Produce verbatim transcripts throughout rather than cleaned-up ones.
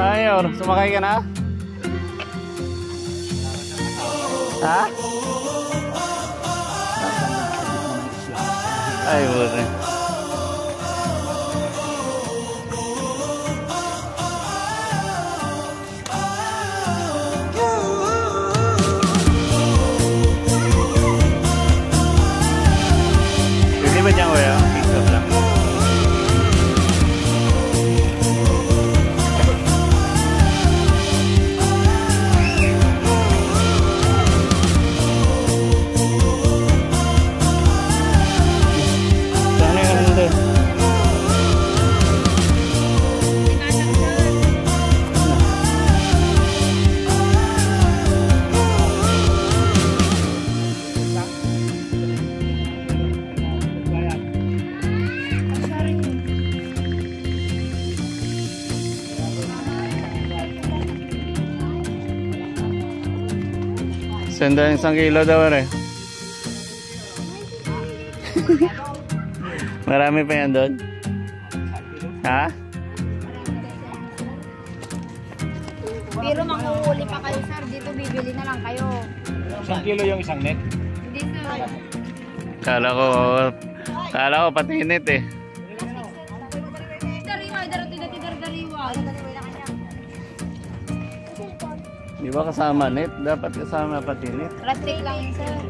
Ayor, sumakay ka na? Ha? Ay, buti. Pwede ba dyan, kuya? Pick up lang. Senda isang kilo daw rin. Marami pa yan doon. Ha? Pero manguhuli pa kayo, sir. Dito bibili na lang kayo. Isang kilo yung isang net? Hindi, sir. Kala ko, kala ko patinit eh. Dariwa, darating na tidar-dariwa. Di ba kasama net? Dapat kasama patinit. Plastic lang yun, sir.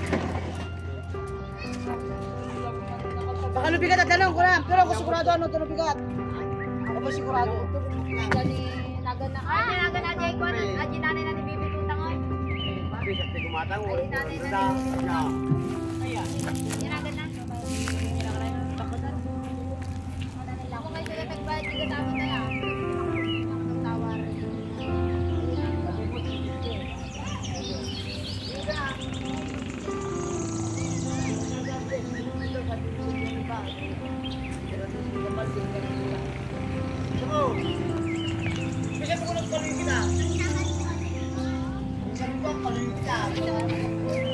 Baka ano bigat at tanong ko lang. Pero ako sigurado ano ito bigat. Ako ba sigurado? Gani, nagan na. Ah, nagan na. Ajay ko na. Ajay nanay na ni Bibi tutang o. Bigat gumatang. Ajay nanay na ni Ayan. Nagan na. Ako kayo sila nagbayad. Hindi ka tapos na lang. Tawar. Bisa ko ng paling kita. Bisa ko ng paling kita.